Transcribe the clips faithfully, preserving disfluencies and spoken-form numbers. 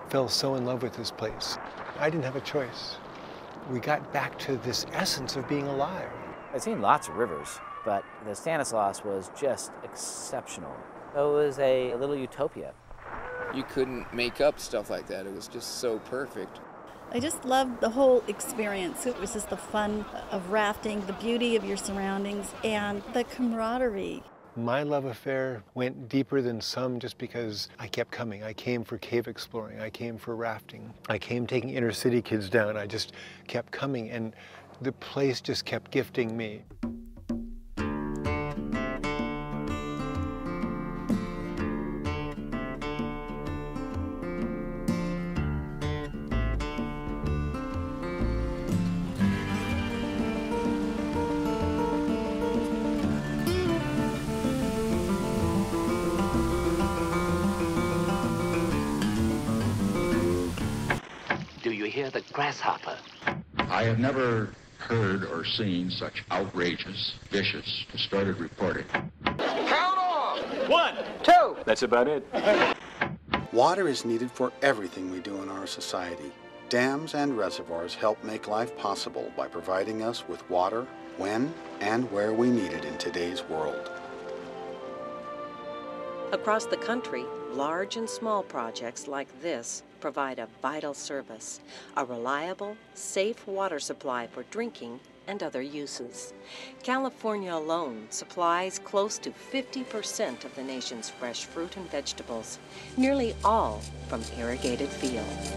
fell so in love with this place. I didn't have a choice. We got back to this essence of being alive. I've seen lots of rivers, but the Stanislaus was just exceptional. It was a, a little utopia. You couldn't make up stuff like that. It was just so perfect. I just loved the whole experience. It was just the fun of rafting, the beauty of your surroundings, and the camaraderie. My love affair went deeper than some just because I kept coming. I came for cave exploring. I came for rafting. I came taking inner city kids down. I just kept coming, and the place just kept gifting me. Do you hear the grasshopper? I have never heard or seen such outrageous, vicious, distorted reporting. Count off! One, two. That's about it. Water is needed for everything we do in our society. Dams and reservoirs help make life possible by providing us with water when and where we need it in today's world. Across the country, large and small projects like this provide a vital service, a reliable, safe water supply for drinking and other uses. California alone supplies close to fifty percent of the nation's fresh fruit and vegetables, nearly all from irrigated fields.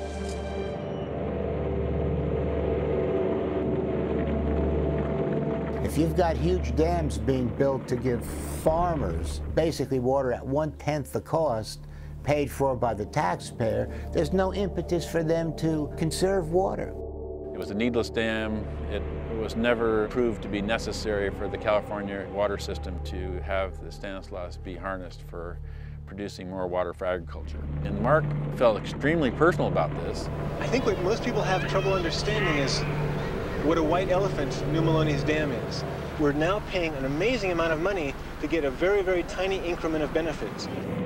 If you've got huge dams being built to give farmers basically water at one-tenth the cost, paid for by the taxpayer, there's no impetus for them to conserve water. It was a needless dam. It was never proved to be necessary for the California water system to have the Stanislaus be harnessed for producing more water for agriculture. And Mark felt extremely personal about this. I think what most people have trouble understanding is what a white elephant New Maloney's Dam is. We're now paying an amazing amount of money to get a very, very tiny increment of benefits.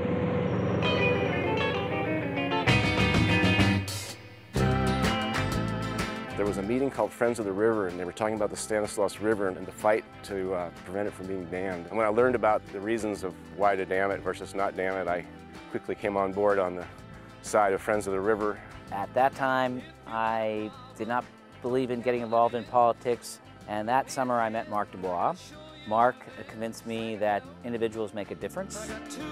There was a meeting called Friends of the River, and they were talking about the Stanislaus River and the fight to uh, prevent it from being dammed. And when I learned about the reasons of why to dam it versus not dam it, I quickly came on board on the side of Friends of the River. At that time, I did not believe in getting involved in politics, and that summer I met Mark Dubois. Mark convinced me that individuals make a difference.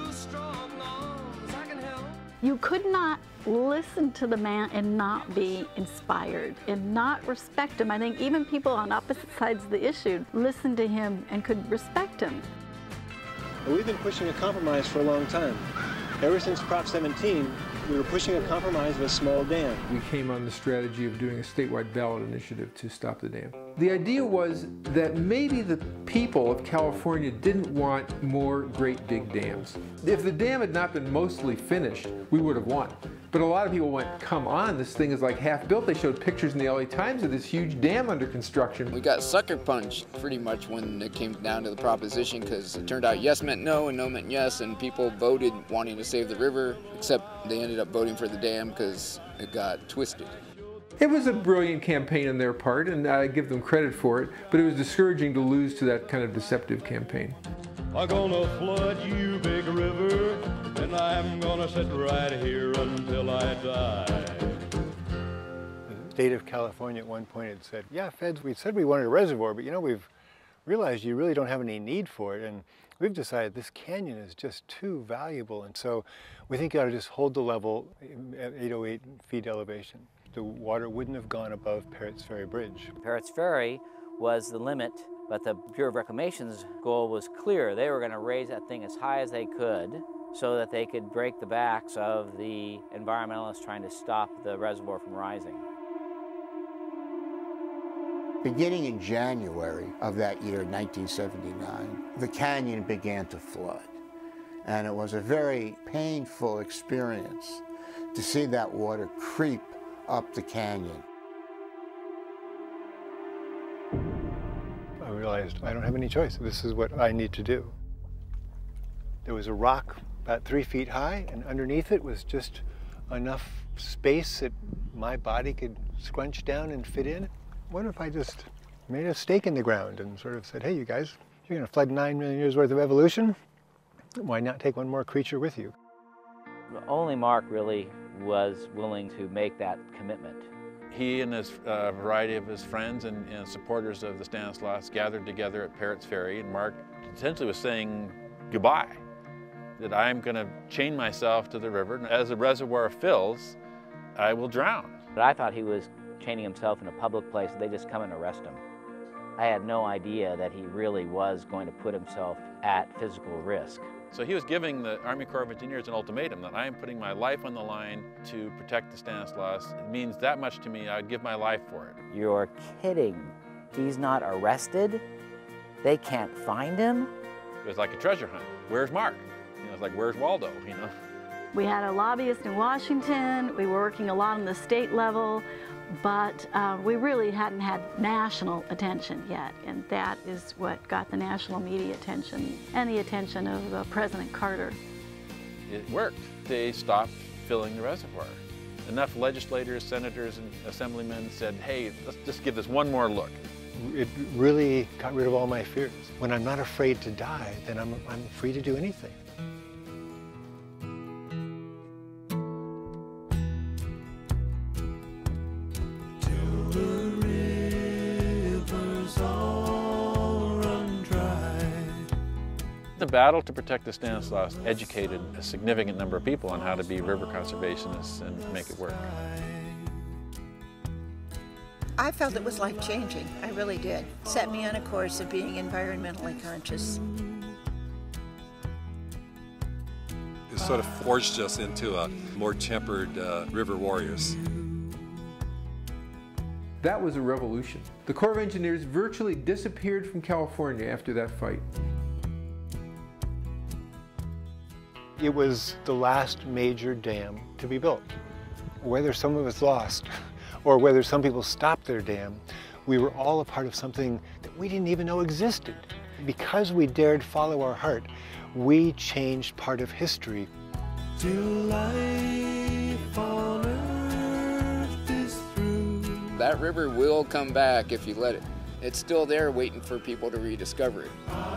You could not listen to the man and not be inspired and not respect him. I think even people on opposite sides of the issue listened to him and could respect him. We've been pushing a compromise for a long time. Ever since Prop seventeen, we were pushing a compromise of a small dam. We came on the strategy of doing a statewide ballot initiative to stop the dam. The idea was that maybe the people of California didn't want more great big dams. If the dam had not been mostly finished, we would have won. But a lot of people went, come on, this thing is like half built. They showed pictures in the L A Times of this huge dam under construction. We got sucker punched pretty much when it came down to the proposition, because it turned out yes meant no and no meant yes, and people voted wanting to save the river, except they ended up voting for the dam because it got twisted. It was a brilliant campaign on their part, and I give them credit for it, but it was discouraging to lose to that kind of deceptive campaign. I'm gonna flood you, big river, and I'm gonna sit right here until I die. The state of California at one point had said, yeah, feds, we said we wanted a reservoir, but you know, we've realized you really don't have any need for it, and we've decided this canyon is just too valuable, and so we think you ought to just hold the level at eight oh eight feet elevation. The water wouldn't have gone above Parrott's Ferry Bridge. Parrott's Ferry was the limit, but the Bureau of Reclamation's goal was clear. They were going to raise that thing as high as they could so that they could break the backs of the environmentalists trying to stop the reservoir from rising. Beginning in January of that year, nineteen seventy-nine, the canyon began to flood. And it was a very painful experience to see that water creep up the canyon. I realized I don't have any choice. This is what I need to do. There was a rock about three feet high, and underneath it was just enough space that my body could scrunch down and fit in? What if I just made a stake in the ground and sort of said, hey, you guys, you're going to flood nine million years worth of evolution. Why not take one more creature with you? Only Mark really was willing to make that commitment. He and his uh, variety of his friends and, and supporters of the Stanislaus gathered together at Parrott's Ferry, and Mark essentially was saying goodbye, that I'm going to chain myself to the river, and as the reservoir fills, I will drown. But I thought he was chaining himself in a public place, and they just come and arrest him. I had no idea that he really was going to put himself at physical risk. So he was giving the Army Corps of Engineers an ultimatum that I am putting my life on the line to protect the Stanislaus. It means that much to me, I'd give my life for it. You're kidding. He's not arrested? They can't find him? It was like a treasure hunt. Where's Mark? You know, it's like, where's Waldo, you know? We had a lobbyist in Washington. We were working a lot on the state level, but uh, we really hadn't had national attention yet, and that is what got the national media attention and the attention of uh, President Carter. It worked. They stopped filling the reservoir. Enough legislators, senators, and assemblymen said, hey, let's just give this one more look. It really got rid of all my fears. When I'm not afraid to die, then I'm, I'm free to do anything. The battle to protect the Stanislaus educated a significant number of people on how to be river conservationists and make it work. I felt it was life-changing. I really did. Set me on a course of being environmentally conscious. It sort of forged us into a more tempered uh, river warriors. That was a revolution. The Corps of Engineers virtually disappeared from California after that fight. It was the last major dam to be built. Whether some of us lost, or whether some people stopped their dam, we were all a part of something that we didn't even know existed. Because we dared follow our heart, we changed part of history. Till life on earth is through. That river will come back if you let it. It's still there waiting for people to rediscover it.